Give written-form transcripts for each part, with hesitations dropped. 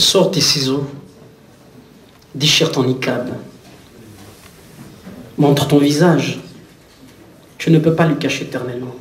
Sors tes ciseaux, déchire ton niqab, montre ton visage. Tu ne peux pas lui cacher éternellement.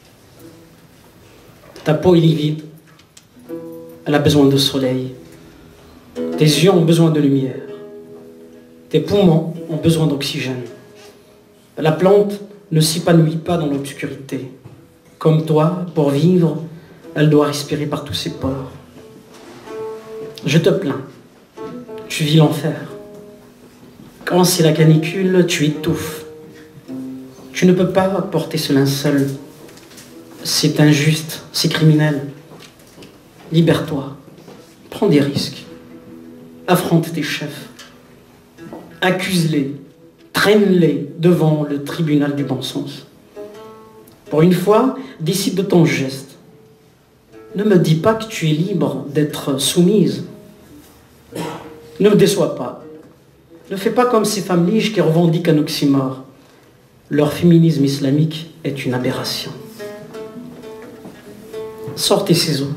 Ta peau est livide, elle a besoin de soleil. Tes yeux ont besoin de lumière. Tes poumons ont besoin d'oxygène. La plante ne s'épanouit pas dans l'obscurité. Comme toi, pour vivre, elle doit respirer par tous ses pores. Je te plains, tu vis l'enfer. Quand c'est la canicule, tu étouffes. Tu ne peux pas porter ce linceul. C'est injuste, c'est criminel. Libère-toi, prends des risques. Affronte tes chefs. Accuse-les, traîne-les devant le tribunal du bon sens. Pour une fois, décide de ton geste. Ne me dis pas que tu es libre d'être soumise. Ne me déçois pas. Ne fais pas comme ces femmes liges qui revendiquent un oxymore. Leur féminisme islamique est une aberration. Sors tes ciseaux.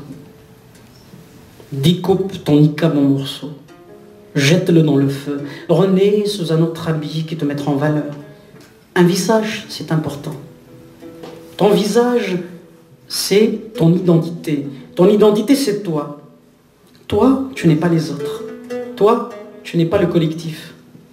Découpe ton niqab en morceaux. Jette-le dans le feu. Renais sous un autre habit qui te mettra en valeur. Un visage, c'est important. Ton visage, c'est ton identité. Ton identité, c'est toi. Toi, tu n'es pas les autres. Toi, tu n'es pas le collectif.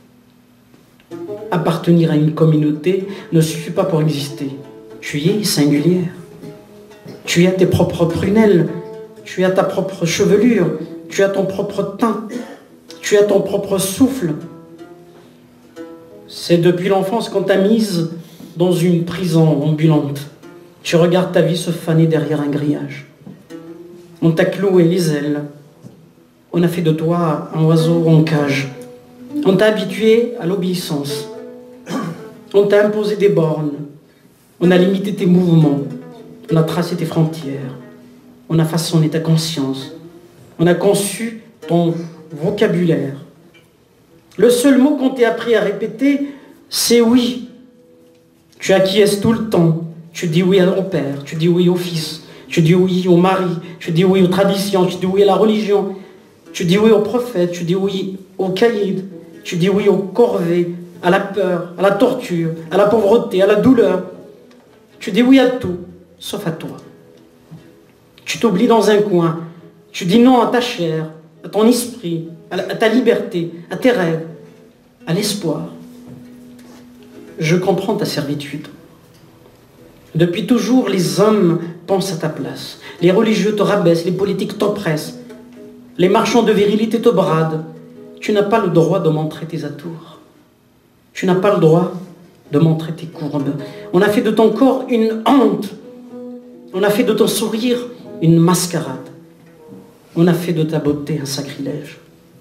Appartenir à une communauté ne suffit pas pour exister. Tu y es singulière. Tu as tes propres prunelles. Tu as ta propre chevelure. Tu as ton propre teint. Tu as ton propre souffle. C'est depuis l'enfance qu'on t'a mise dans une prison ambulante. Tu regardes ta vie se faner derrière un grillage. On t'a cloué les ailes. On a fait de toi un oiseau en cage. On t'a habitué à l'obéissance. On t'a imposé des bornes. On a limité tes mouvements. On a tracé tes frontières. On a façonné ta conscience. On a conçu ton vocabulaire. Le seul mot qu'on t'ait appris à répéter, c'est oui. Tu acquiesces tout le temps. Tu dis oui au père, tu dis oui au fils, tu dis oui au mari, tu dis oui aux traditions, tu dis oui à la religion, tu dis oui au prophète, tu dis oui au caïd, tu dis oui aux corvées, à la peur, à la torture, à la pauvreté, à la douleur. Tu dis oui à tout, sauf à toi. Tu t'oublies dans un coin, tu dis non à ta chair, à ton esprit, à ta liberté, à tes rêves, à l'espoir. Je comprends ta servitude. Depuis toujours, les hommes pensent à ta place. Les religieux te rabaissent, les politiques t'oppressent. Les marchands de virilité te bradent. Tu n'as pas le droit de montrer tes atours. Tu n'as pas le droit de montrer tes courbes. On a fait de ton corps une honte. On a fait de ton sourire une mascarade. On a fait de ta beauté un sacrilège.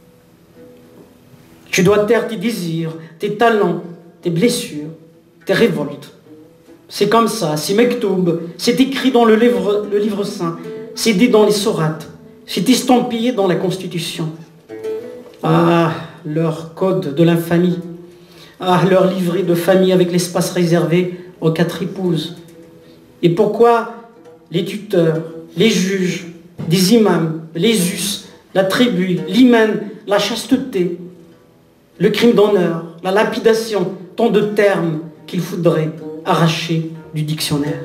Tu dois taire tes désirs, tes talents, tes blessures, tes révoltes. C'est comme ça, c'est Mektoub, c'est écrit dans le livre saint, c'est dit dans les sourates, c'est estampillé dans la Constitution. Ah, leur code de l'infamie, ah, leur livret de famille avec l'espace réservé aux 4 épouses. Et pourquoi les tuteurs, les juges, des imams, les us, la tribu, l'hymen, la chasteté, le crime d'honneur, la lapidation, tant de termes qu'il faudrait arracher du dictionnaire.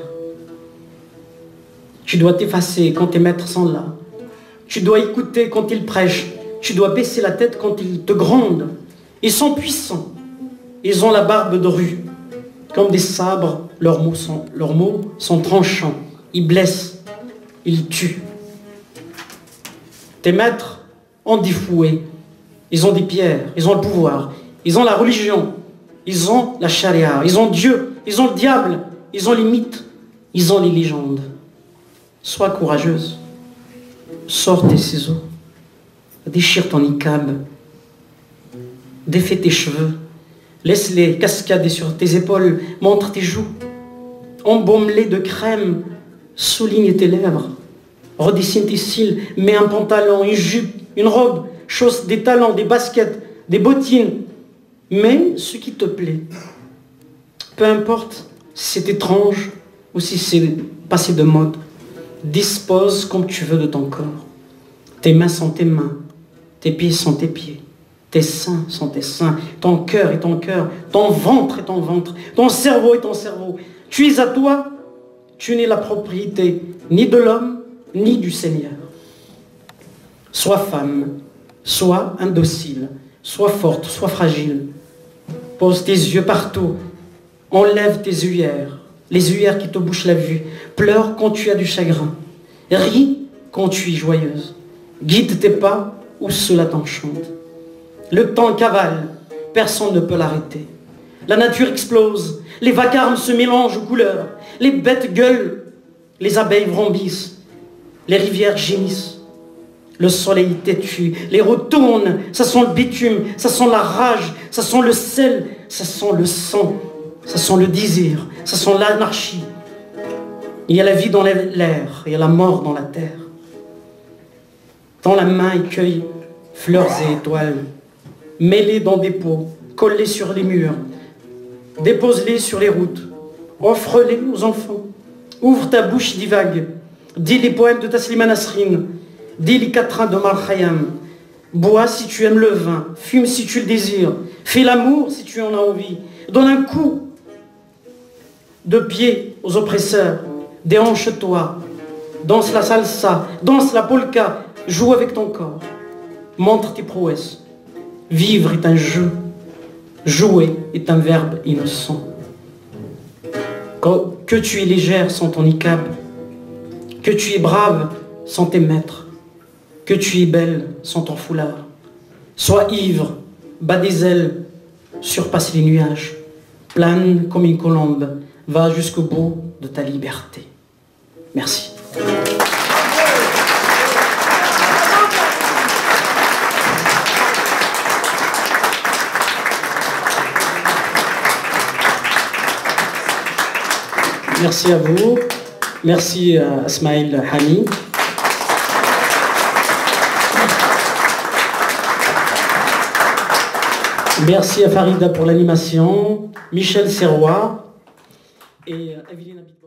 Tu dois t'effacer quand tes maîtres sont là. Tu dois écouter quand ils prêchent. Tu dois baisser la tête quand ils te grondent. Ils sont puissants. Ils ont la barbe de rue. Comme des sabres, leurs mots sont tranchants. Ils blessent. Ils tuent. Tes maîtres ont des fouets. Ils ont des pierres. Ils ont le pouvoir. Ils ont la religion. Ils ont la charia. Ils ont Dieu. Ils ont le diable. Ils ont les mythes. Ils ont les légendes. Sois courageuse. Sors tes ciseaux. Déchire ton niqab. Défais tes cheveux. Laisse-les cascader sur tes épaules. Montre tes joues. Embaume-les de crème. Souligne tes lèvres. Redessine tes cils. Mets un pantalon, une jupe, une robe. Chausse des talons, des baskets, des bottines. Mets ce qui te plaît. Peu importe si c'est étrange ou si c'est passé de mode. Dispose comme tu veux de ton corps. Tes mains sont tes mains. Tes pieds sont tes pieds. Tes seins sont tes seins. Ton cœur est ton cœur. Ton ventre est ton ventre. Ton cerveau est ton cerveau. Tu es à toi. Tu n'es la propriété ni de l'homme, ni du Seigneur. Sois femme, sois indocile, sois forte, sois fragile. Pose tes yeux partout. Enlève tes œillères, les œillères qui te bouchent la vue. Pleure quand tu as du chagrin. Ris quand tu es joyeuse. Guide tes pas où cela t'enchante. Le temps cavale, personne ne peut l'arrêter. La nature explose, les vacarmes se mélangent aux couleurs. Les bêtes gueulent, les abeilles vrombissent, les rivières gémissent. Le soleil têtu, les roues tournent, ça sent le bitume, ça sent la rage, ça sent le sel, ça sent le sang, ça sent le désir, ça sent l'anarchie. Il y a la vie dans l'air, il y a la mort dans la terre. Tends la main et cueille fleurs et étoiles, mets-les dans des pots, colle-les sur les murs, dépose-les sur les routes, offre-les aux enfants, ouvre ta bouche divague, dis les poèmes de Taslima Nasrin, dis les quatrains de Omar Khayyam, bois si tu aimes le vin, fume si tu le désires, fais l'amour si tu en as envie, donne un coup de pied aux oppresseurs, déhanche-toi, danse la salsa, danse la polka, joue avec ton corps, montre tes prouesses. Vivre est un jeu, jouer est un verbe innocent. Que tu es légère sans ton niqab, que tu es brave sans tes maîtres, que tu es belle sans ton foulard. Sois ivre, bats des ailes, surpasse les nuages, plane comme une colombe, va jusqu'au bout de ta liberté. Merci. Merci à vous. Merci à Ismaël Hani. Merci à Farida pour l'animation, Michel Serrois et Evelyne Abitboul.